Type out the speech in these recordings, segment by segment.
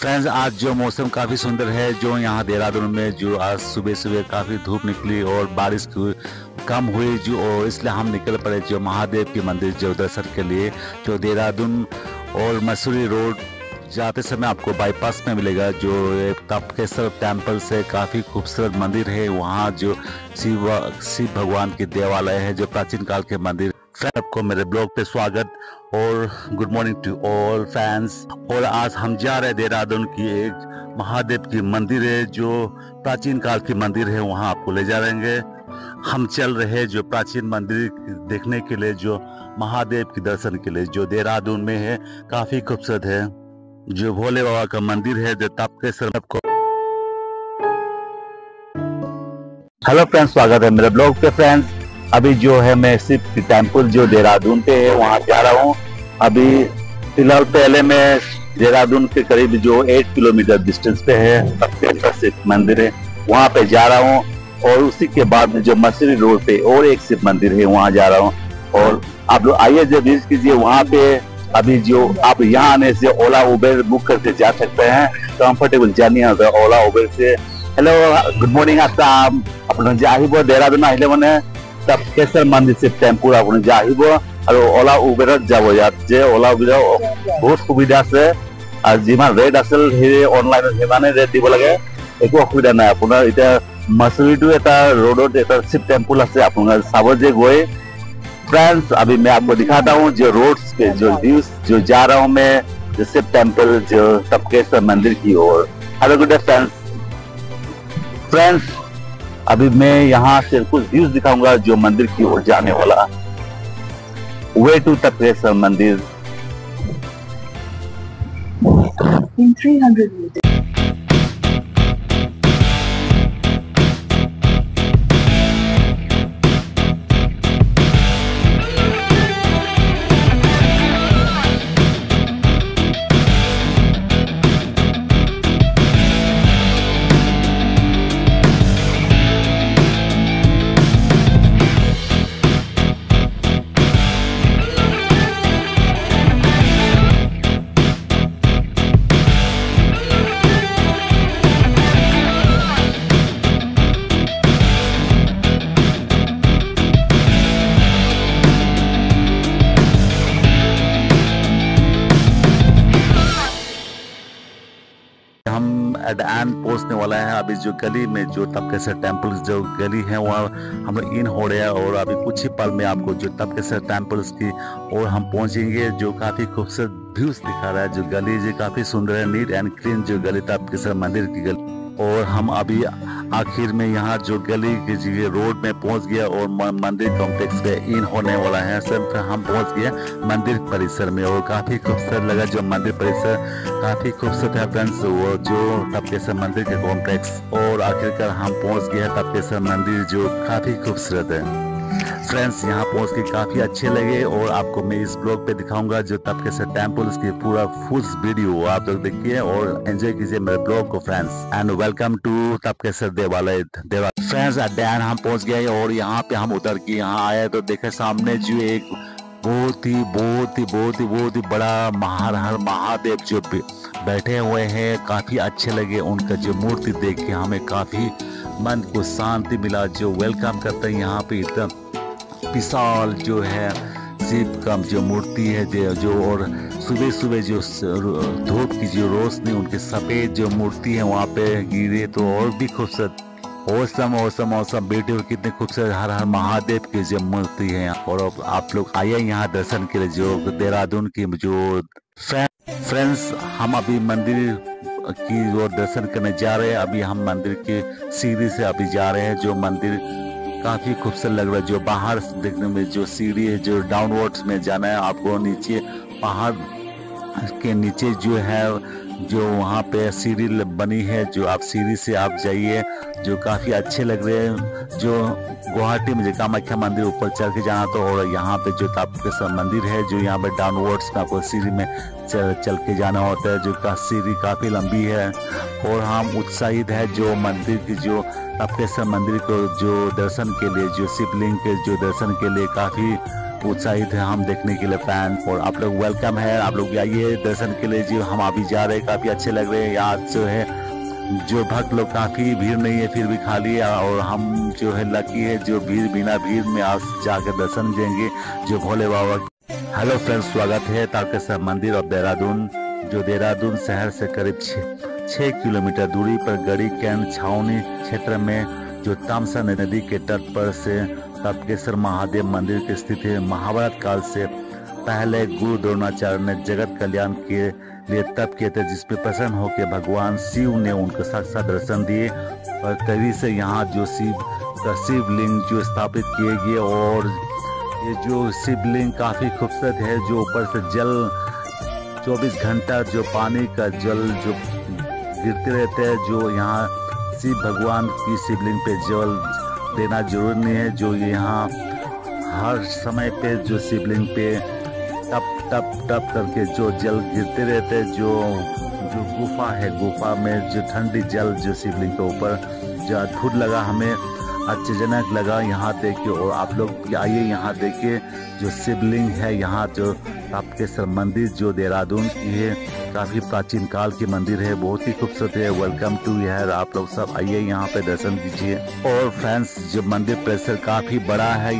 Friends, आज जो मौसम काफ़ी सुंदर है, जो यहाँ देहरादून में जो आज सुबह सुबह काफ़ी धूप निकली और बारिश कम हुई जो, और इसलिए हम निकल पड़े जो महादेव के मंदिर जो दर्शन के लिए। जो देहरादून और मसूरी रोड जाते समय आपको बाईपास में मिलेगा जो तपकेश्वर टेम्पल से काफ़ी खूबसूरत मंदिर है। वहाँ जो शिव भगवान की देवालय है, जो प्राचीन काल के मंदिर। सबको मेरे ब्लॉग पे स्वागत और good morning to all fans. और आज हम जा रहे हैं देहरादून की एक महादेव की मंदिर है, जो प्राचीन काल की मंदिर है। वहाँ आपको ले जा रहेंगे। हम चल रहे हैं जो प्राचीन मंदिर देखने के लिए, जो महादेव के दर्शन के लिए, जो देहरादून में है, काफी खूबसूरत है। जो भोले बाबा का मंदिर है, जो तपकेश्वर को। हेलो फ्रेंड्स, स्वागत है मेरे ब्लॉग पे। फ्रेंड्स, अभी जो है मैं शिव की टेम्पल जो देहरादून पे है वहाँ जा रहा हूँ। अभी फिलहाल पहले मैं देहरादून के करीब जो 8 किलोमीटर डिस्टेंस पे है तपकेश्वर शिव मंदिर है, वहाँ पे जा रहा हूँ। और उसी के बाद जो मसूरी रोड पे और एक शिव मंदिर है, वहाँ जा रहा हूँ। और आप लोग आइए जब विजिट कीजिए वहाँ पे। अभी जो आप यहाँ आने से ओला उबेर बुक करके जा सकते हैं, कंफर्टेबल जर्नी होता है ओला उबेर से। Hello, good morning. अपना जाहिब देहरादून आहिले माने तपकेश्वर मंदिर से टेम्पो अपने जाहिब और ओला उबेर जाबो जे ओला उबेर बहुत सुविधा से और जिमान रेट आसल हे ऑनलाइन हेमाने रेट দিব লাগে, একো অসুবিধা নাই। আপোনাৰ এটা मसूरी এটা रोडत এটা शिव टेम्पल আছে, আপোনাৰ চাব जे गए। फ्रेंड्स, अभी मैं आपको दिखाता हूँ जो रोड्स के जो व्यूज जो जा रहा हूँ मैं जो शिव टेम्पल जो तपकेश्वर मंदिर की ओर। हेलो गुड डे फ्रेंड्स, अभी मैं यहाँ से कुछ व्यूज दिखाऊंगा जो मंदिर की ओर जाने वाला। वे टू तपकेश्वर मंदिर in 300 meters. हम एट एंड पहुंचने वाला है। अभी जो गली में जो तपकेश्वर टेम्पल जो गली है वहाँ हम लोग इन हो रहे हैं, और अभी कुछ ही पल में आपको जो तपकेश्वर टेम्पल्स की और हम पहुंचेंगे, जो काफी खूबसूरत व्यूज दिखा रहा है। जो गली जो काफी सुंदर है, नीट एंड क्लीन जो गली तपकेश्वर मंदिर की गली। और हम अभी आखिर में यहाँ जो गली के रोड में पहुंच गया और मंदिर कॉम्प्लेक्स पे इन होने वाला है। सब हम पहुंच गए मंदिर परिसर में और काफी खूबसूरत लगा। जो मंदिर परिसर काफी खूबसूरत है फ्रेंड्स, वो जो तपकेश्वर मंदिर के कॉम्प्लेक्स। और आखिरकार हम पहुंच गए तपकेश्वर मंदिर जो काफी खूबसूरत है। फ्रेंड्स, यहाँ पहुंच के काफी अच्छे लगे और आपको मैं इस ब्लॉग पे दिखाऊंगा जो तपकेश्वर टेम्पल्स की पूरा फुल वीडियो आप लोग देखिए और एंजॉय कीजिए मेरे ब्लॉग को friends. And welcome to Tapkeshwar देवालय। फ्रेंड्स, डैन हम पहुंच गए और यहाँ पे हम उतर के यहाँ आए तो देखे सामने जो एक बहुत ही बड़ा महादेव जो बैठे हुए हैं। काफी अच्छे लगे उनका जो मूर्ति देख के, हमें काफी मन को शांति मिला। जो वेलकम करते हैं यहाँ पे इतना विशाल जो है शिव का जो मूर्ति है जो और सुबह सुबह जो धूप की जो रोशनी उनके सफेद जो मूर्ति है वहाँ पे गिरे तो और भी खूबसूरत। औसम बेटे कितने खूबसूरत हर हर महादेव की जो मूर्ति है। और आप लोग आइए यहाँ दर्शन के लिए जो देहरादून की जो फ्रेंड्स, हम अभी मंदिर की ओर दर्शन करने जा रहे हैं। अभी हम मंदिर की सीढ़ी से अभी जा रहे हैं। जो मंदिर काफी खूबसूरत लग रहा है। जो बाहर देखने में जो सीढ़ी है, जो डाउनवर्ड्स में जाना है आपको, नीचे पहाड़ के नीचे जो है जो वहाँ पे सीढ़ी बनी है, जो आप सीढ़ी से आप जाइए, जो काफी अच्छे लग रहे हैं। जो गुवाहाटी में जो कामाख्या मंदिर ऊपर चढ़ के जाना तो, और यहाँ पे जो तपकेश्वर मंदिर है जो यहाँ पे डाउनवर्ड्स में आपको सीढ़ी में चल के जाना होता है। जो सीढ़ी काफी लंबी है और हम उत्साहित है जो मंदिर की जो तपकेश्वर मंदिर को जो दर्शन के लिए, जो शिवलिंग के जो दर्शन के लिए काफी उत्साहित है हम देखने के लिए फैन। और आप लोग वेलकम है, आप लोग आइए दर्शन के लिए। जो हम अभी जा रहे हैं काफी अच्छे लग रहे हैं। यहाँ जो है जो भक्त लोग काफी भीड़ नहीं है फिर भी खाली है, और हम जो है लकी है जो बिना भीड़ में आज जाकर दर्शन देंगे जो भोले बाबा। हेलो फ्रेंड्स, स्वागत है तारकेश्वर मंदिर और देहरादून, जो देहरादून शहर से करीब 6 किलोमीटर दूरी पर गढ़ी कैंट छावनी क्षेत्र में जो तामसा नदी के तट पर से तारकेश्वर महादेव मंदिर के स्थित है। महाभारत काल से पहले गुरु द्रोणाचार्य ने जगत कल्याण के लिए तप किए थे, जिसमें प्रसन्न होकर भगवान शिव ने उनको साक्षात दर्शन दिए और तभी से यहाँ जो शिवलिंग जो स्थापित किए गए। और ये जो शिवलिंग काफी खूबसूरत है, जो ऊपर से जल 24 घंटा जो पानी का जल जो गिरते रहते हैं। जो यहाँ शिव भगवान की शिवलिंग पे जल देना जरूरी नहीं है, जो यहाँ हर समय पे जो शिवलिंग पे टप टप टप करके जो जल गिरते रहते हैं। जो गुफा है, गुफा में जो ठंडी जल जो शिवलिंग के ऊपर जो अद्भुत लगा, हमें आश्चर्यजनक लगा यहाँ देख के। और आप लोग आइए यहाँ देखिए जो शिवलिंग है, यहाँ जो तारकेश्वर मंदिर जो देहरादून की है, काफी प्राचीन काल की मंदिर है, बहुत ही खूबसूरत है। वेलकम टू यार, आप लोग सब आइए यहाँ पे दर्शन कीजिए। और फ्रेंड्स, जो मंदिर परिसर काफी बड़ा है।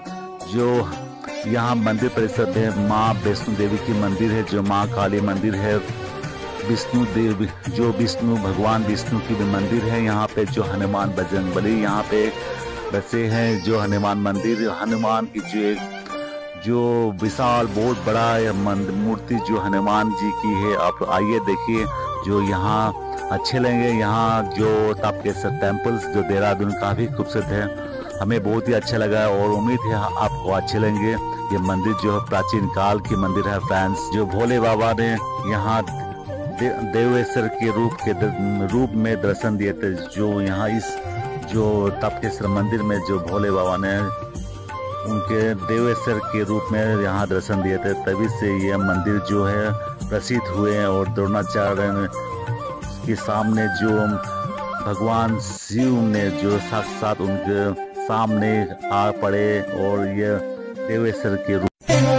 यहाँ मंदिर परिसर में माँ वैष्णो देवी की मंदिर है, जो माँ काली मंदिर है। विष्णु देवी जो भगवान विष्णु की भी मंदिर है यहाँ पे। जो हनुमान बजरंगबली यहाँ पे बसे हैं, जो हनुमान मंदिर, हनुमान की जो विशाल बहुत बड़ा मूर्ति जो हनुमान जी की है। आप आइए देखिए, जो यहाँ अच्छे लगेंगे। यहाँ जो तारकेश्वर टेम्पल्स जो देहरादून काफी खूबसूरत है, हमें बहुत ही अच्छा लगा और उम्मीद है आपको अच्छे लगेंगे। ये मंदिर जो है प्राचीन काल की मंदिर है फ्रेंड्स। जो भोले बाबा ने यहाँ देवेश्वर के रूप में दर्शन दिए थे। जो यहाँ इस जो तारकेश्वर मंदिर में जो भोले बाबा ने उनके देवेश्वर के रूप में यहाँ दर्शन दिए थे, तभी से ये मंदिर जो है प्रसिद्ध हुए। और द्रोणाचार्य के सामने जो भगवान शिव ने जो साक्षात उनके सामने आ पड़े और ये देवेश्वर के रूप।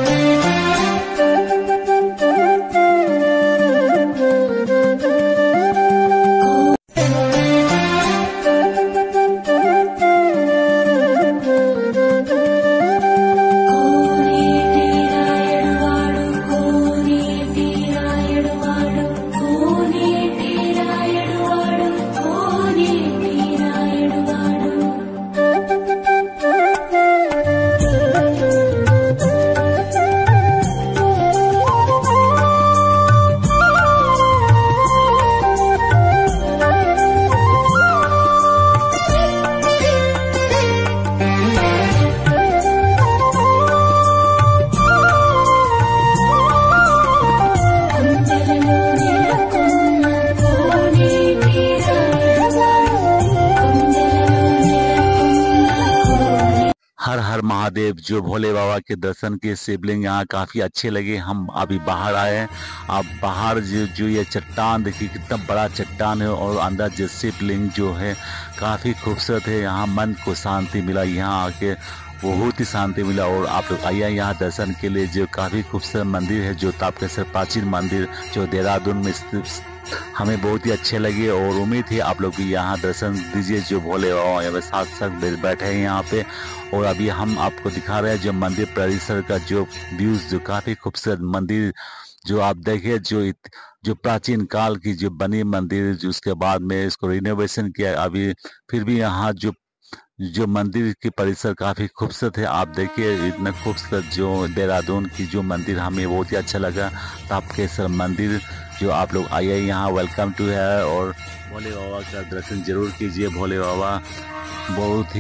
हर हर महादेव। जो भोले बाबा के दर्शन के शिवलिंग यहाँ काफी अच्छे लगे। हम अभी बाहर आए हैं, आप बाहर जो ये चट्टान देखिए, कितना बड़ा चट्टान है और अंदर जो शिवलिंग जो है काफी खूबसूरत है। यहाँ मन को शांति मिला, यहाँ आके बहुत ही शांति मिला। और आप लोग आइए यहाँ दर्शन के लिए, जो काफी खूबसूरत मंदिर है, जो तारकेश्वर प्राचीन मंदिर जो देहरादून में स्थित, हमें बहुत ही अच्छे लगे। और उम्मीद है आप लोग भी यहाँ दर्शन दीजिए। जो भोले बाबा यहाँ साथ साथ बैठे हैं यहाँ पे। और अभी हम आपको दिखा रहे हैं जो मंदिर परिसर का जो व्यूज, जो काफी खूबसूरत मंदिर जो आप देखिए, जो प्राचीन काल की जो बनी मंदिर, जो उसके बाद में इसको रिनोवेशन किया। अभी फिर भी यहाँ जो मंदिर की परिसर काफी खूबसूरत है। आप देखिए इतना खूबसूरत जो देहरादून की जो मंदिर, हमें बहुत ही अच्छा लगा तारकेश्वर मंदिर। जो आप लोग आइए यहाँ, वेलकम टू है। और भोले बाबा का दर्शन जरूर कीजिए। भोले बाबा बहुत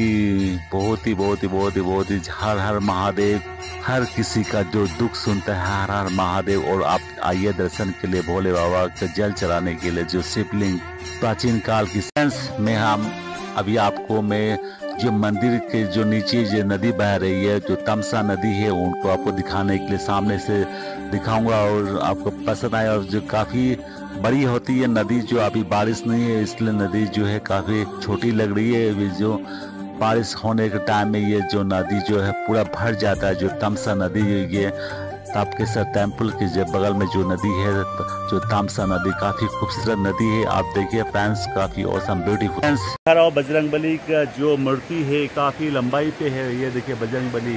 ही हर हर महादेव, हर किसी का जो दुख सुनता है हर हर महादेव। और आप आइए दर्शन के लिए भोले बाबा का जल चढ़ाने के लिए, जो शिवलिंग प्राचीन काल की सेंस में। हम अभी आपको मैं जो मंदिर के जो नीचे जो नदी बह रही है, जो तमसा नदी है, उनको आपको दिखाने के लिए सामने से दिखाऊंगा और आपको पसंद आए। और जो काफी बड़ी होती है नदी, जो अभी बारिश नहीं है इसलिए नदी जो है काफी छोटी लग रही है। अभी जो बारिश होने के टाइम में ये जो नदी जो है पूरा भर जाता है। जो तमसा नदी ये ताप्केसर टेम्पल के जो बगल में जो नदी है, जो तमसा नदी, काफी खूबसूरत नदी है। आप देखिए फ्रेंड्स, काफी औसम ब्यूटीफुल। बजरंगबली का जो मूर्ति है काफी लंबाई पे है। ये देखिए बजरंगबली।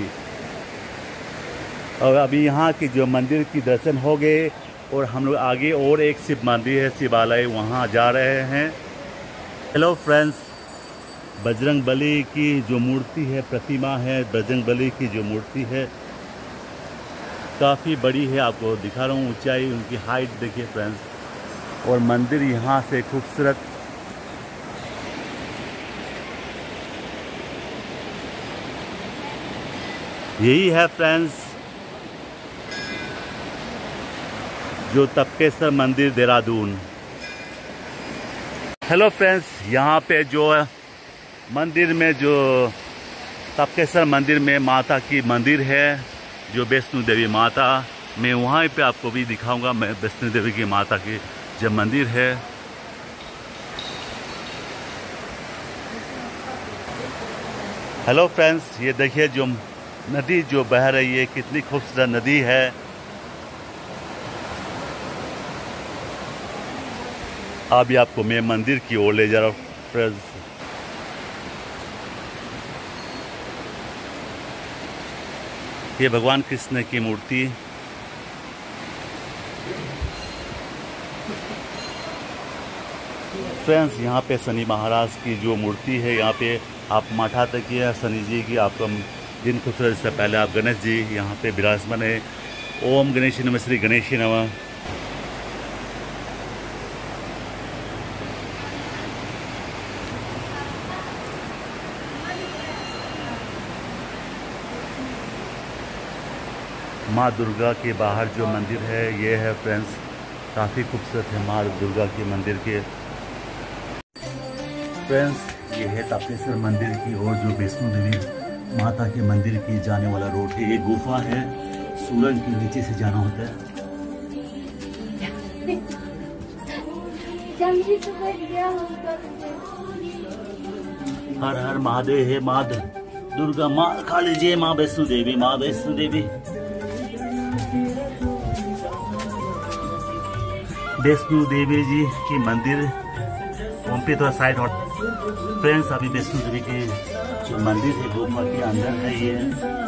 और अभी यहाँ की जो मंदिर की दर्शन हो गए और हम लोग आगे और एक शिव मंदिर है, शिवालय, वहाँ जा रहे हैं। हेलो फ्रेंड्स, बजरंगबली की जो मूर्ति है, प्रतिमा है, बजरंगबली की जो मूर्ति है काफ़ी बड़ी है। आपको दिखा रहा हूँ ऊंचाई, उनकी हाइट देखिए फ्रेंड्स। और मंदिर यहाँ से खूबसूरत यही है फ्रेंड्स, जो तप्केसर मंदिर देहरादून। हेलो फ्रेंड्स, यहाँ पे जो मंदिर में जो तप्केसर मंदिर में माता की मंदिर है, जो वैष्णो देवी माता, मैं वहाँ पे आपको भी दिखाऊंगा। मैं वैष्णो देवी की माता की जो मंदिर है। हेलो फ्रेंड्स, ये देखिए जो नदी जो बह रही है, कितनी खूबसूरत नदी है। अभी आपको मैं मंदिर की ओर ले जा रहा हूँ फ्रेंड्स। ये भगवान कृष्ण की मूर्ति। फ्रेंड्स, यहाँ पे शनि महाराज की जो मूर्ति है, यहाँ पे आप माथा तक है शनि जी की। आपको दिन खूबसूरत से पहले आप गणेश जी यहाँ पे विराजमान है। ओम गणेश नमः, श्री गणेश नमः। माँ दुर्गा के बाहर जो मंदिर है ये है फ्रेंड्स, काफ़ी खूबसूरत है माँ दुर्गा के मंदिर के। फ्रेंड्स, ये है तप्केसर मंदिर की और जो वैष्णो देवी माता के मंदिर की जाने वाला रोड है। एक गुफा है, सूरज के नीचे से जाना होता है। हर हर महादेव है। माँ दुर्गा, माँ काली जय, माँ वैष्णो देवी, माँ वैष्णो देवी। वैष्णो देवी जी की मंदिर वहाँ पे थोड़ा साइड और फ्रेंड्स, अभी वैष्णो देवी के जो मंदिर है गुफा के अंदर है ये।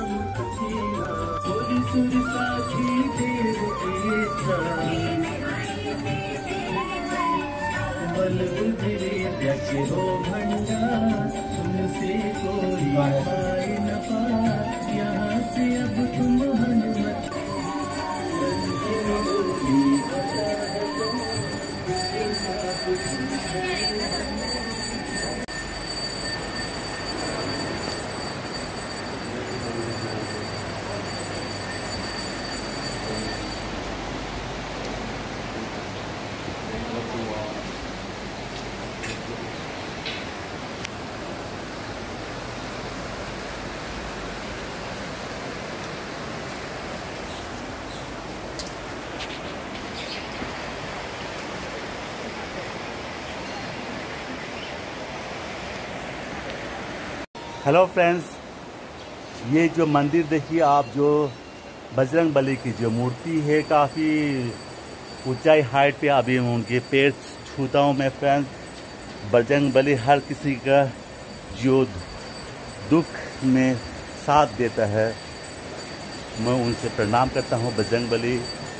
हेलो फ्रेंड्स, ये जो मंदिर देखिए आप, जो बजरंगबली की जो मूर्ति है, काफ़ी ऊंचाई हाइट पे। अभी उनके पैर छूता हूँ मैं फ्रेंड्स। बजरंगबली हर किसी का जो दुख में साथ देता है, मैं उनसे प्रणाम करता हूँ बजरंगबली।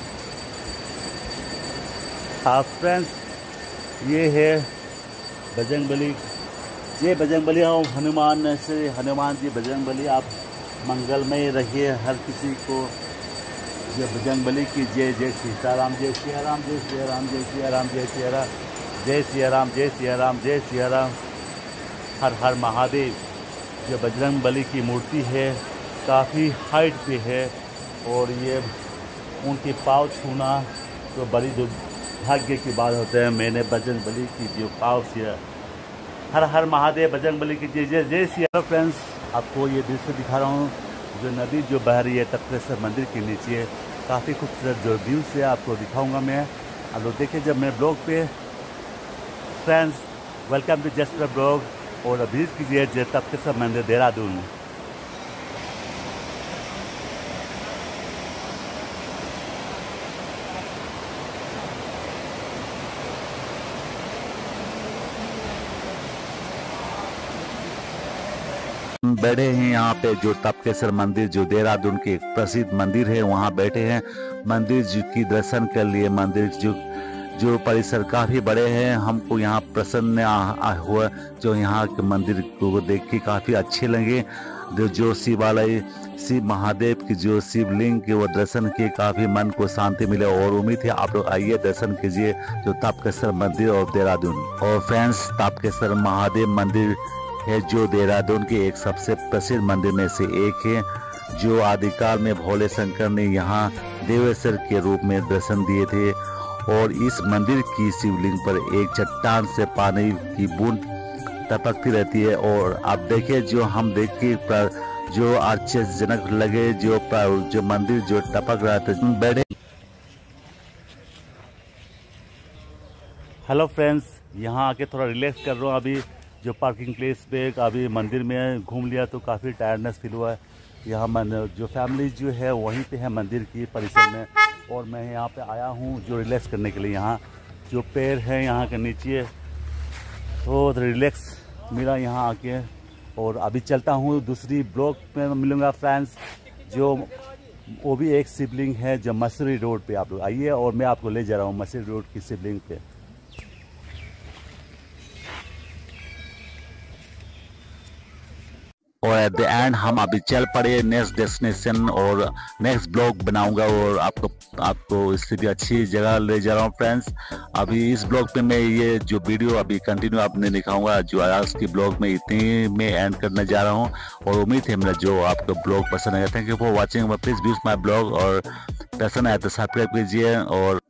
आप फ्रेंड्स, ये है बजरंगबली। ये बजरंगबली और हनुमान से, हनुमान जी बजरंगबली। आप मंगलमय रहिए हर किसी को। जय बजरंगबली की जय। जय सीताराम, जय सिया राम, जय सिया राम, जय सिया राम, जय सिया राम, जय सिया राम, जय सिया राम, जय सिया राम। हर हर महादेव। जो बजरंगबली की मूर्ति है काफ़ी हाइट पे है और ये उनके पाँव छूना तो बड़ी दुर्भाग्य की बात होता है। मैंने बजरंगबली की जो पाँव से, हर हर महादेव, बजरंगबली की जय। जय जय सिया। फ्रेंड्स, आपको ये दृश्य दिखा रहा हूँ, जो नदी जो बह रही है तप्केसर मंदिर के नीचे। काफ़ी खूबसूरत जो व्यू से आपको दिखाऊंगा मैं। आप लोग देखिए जब मैं ब्लॉग पे। Friends, welcome to just blog. और विजिट कीजिए जय तप्केश्वर मंदिर देहरादून। हम बैठे हैं यहाँ पे जो तप्केश्वर मंदिर जो देहरादून के एक प्रसिद्ध मंदिर है, वहाँ बैठे हैं मंदिर जी की दर्शन के लिए। मंदिर जो परिसर काफी बड़े हैं, हमको यहाँ प्रसन्न हुआ जो यहाँ के मंदिर को देख के काफी अच्छे लगे। जो शिवालय शिव महादेव की जो शिवलिंग के वो दर्शन किए काफी मन को शांति मिले और उम्मीद है आप लोग आइए दर्शन कीजिए जो तप्केश्वर मंदिर और देहरादून। और फ्रेंड्स, तप्केश्वर महादेव मंदिर है जो देहरादून के एक सबसे प्रसिद्ध मंदिर में से एक है, जो आदिकाल में भोले शंकर ने यहाँ देवेश्वर के रूप में दर्शन दिए थे। और इस मंदिर की शिवलिंग पर एक चट्टान से पानी की बूंद टपकती रहती है। और आप देखिए जो हम देख के जो आश्चर्यजनक लगे जो मंदिर जो टपक रहा था बैठे। हेलो फ्रेंड्स, यहाँ आके थोड़ा रिलैक्स कर रहा हूँ। अभी जो पार्किंग प्लेस पे अभी मंदिर में घूम लिया तो काफ़ी टायर्डनेस फील हुआ है। यहाँ जो फैमिली जो है वहीं पे है मंदिर की परिसर में, और मैं यहाँ पे आया हूँ जो रिलैक्स करने के लिए। यहाँ जो पेड़ है यहाँ के नीचे तो रिलैक्स मिला यहाँ आके। और अभी चलता हूँ दूसरी ब्लॉक में मिलूँगा फ्रेंड्स, जो वो भी एक शिवलिंग है जो मसूरी रोड पे। आप लोग आइए और मैं आपको ले जा रहा हूँ मसूरी रोड की शिवलिंग पे। और एट द एंड हम अभी चल पड़े नेक्स्ट डेस्टिनेशन, और नेक्स्ट ब्लॉग बनाऊंगा और आपको इससे भी अच्छी जगह ले जा रहा हूँ फ्रेंड्स। अभी इस ब्लॉग पे मैं ये जो वीडियो अभी कंटिन्यू आपने दिखाऊंगा, जो आज की ब्लॉग में इतनी में एंड करने जा रहा हूँ। और उम्मीद है मेरा जो आपको ब्लॉग पसंद आएगा। Thank you for watching, please views my blog, और पसंद आए तो सब्सक्राइब कीजिए और